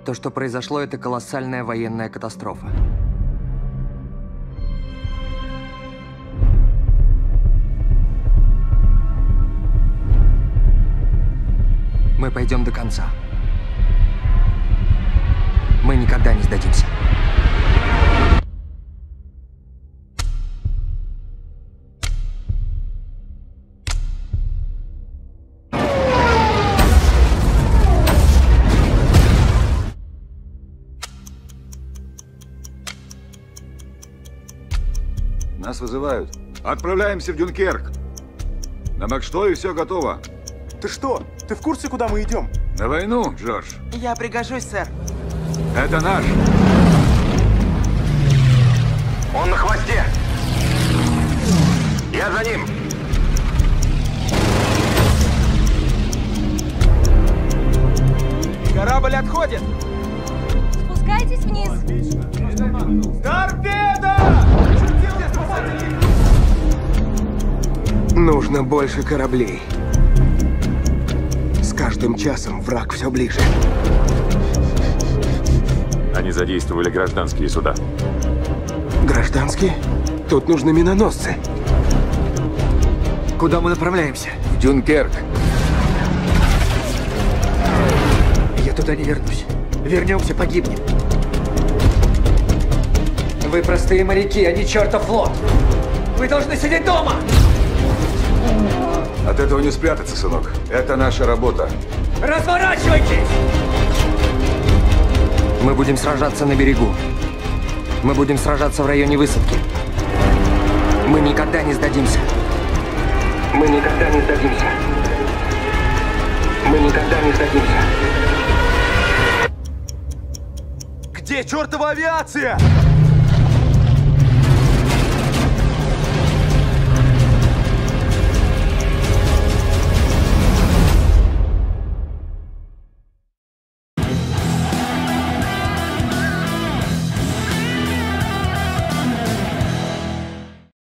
То, что произошло, это колоссальная военная катастрофа. Мы пойдем до конца. Мы никогда не сдадимся. Нас вызывают. Отправляемся в Дюнкерк. На Макштое все готово. Ты что? Ты в курсе, куда мы идем? На войну, Джордж. Я пригожусь, сэр. Это наш. Он на хвосте. Я за ним. Корабль отходит. Спускайтесь вниз. Торпеда! Нужно больше кораблей. С каждым часом враг все ближе. Они задействовали гражданские суда. Гражданские? Тут нужны миноносцы. Куда мы направляемся? В Дюнкерк. Я туда не вернусь. Вернемся, погибнем. Вы простые моряки, а не чертов флот. Вы должны сидеть дома! От этого не спрятаться, сынок. Это наша работа. Разворачивайтесь! Мы будем сражаться на берегу. Мы будем сражаться в районе высадки. Мы никогда не сдадимся. Мы никогда не сдадимся. Мы никогда не сдадимся. Где чертова авиация?